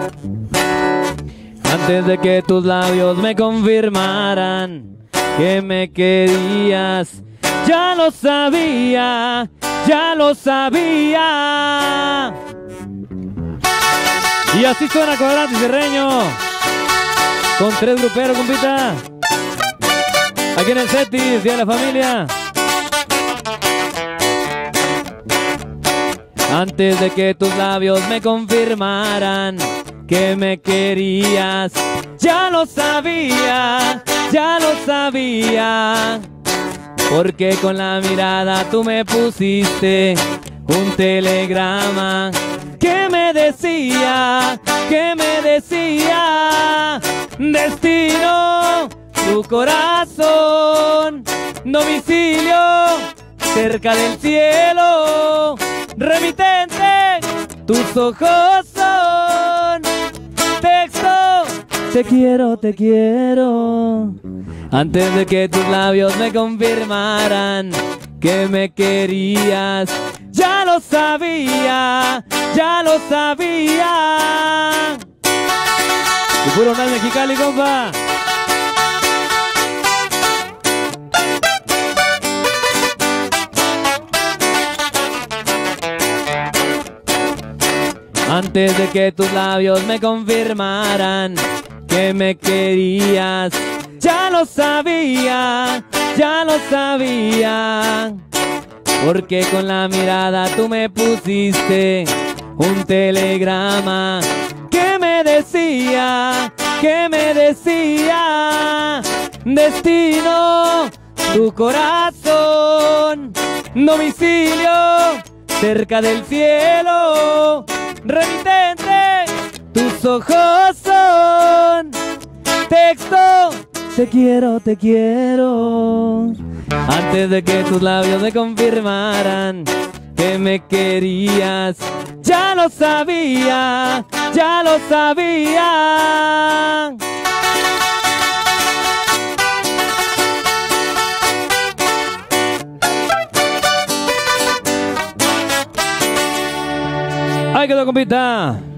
Antes de que tus labios me confirmaran que me querías, ya lo sabía, ya lo sabía. Y así suena Cuadrante y Cerreño, con 3 gruperos, compita. Aquí en el Cetis, Día de la Familia. Antes de que tus labios me confirmaran que me querías, ya lo sabía, ya lo sabía. Porque con la mirada tú me pusiste un telegrama que me decía, destino, tu corazón, domicilio, cerca del cielo, remitente, tus ojos son texto, te quiero, te quiero. Antes de que tus labios me confirmaran que me querías, ya lo sabía, ya lo sabía. Y puro mal Mexicali, compa. Antes de que tus labios me confirmaran que me querías, ya lo sabía, ya lo sabía. Porque con la mirada tú me pusiste un telegrama que me decía, destino, tu corazón, domicilio, cerca del cielo, remitente, tus ojos son texto, te quiero, te quiero. Antes de que tus labios me confirmaran que me querías, ya lo sabía, ya lo sabía. Ahí quedó, compita.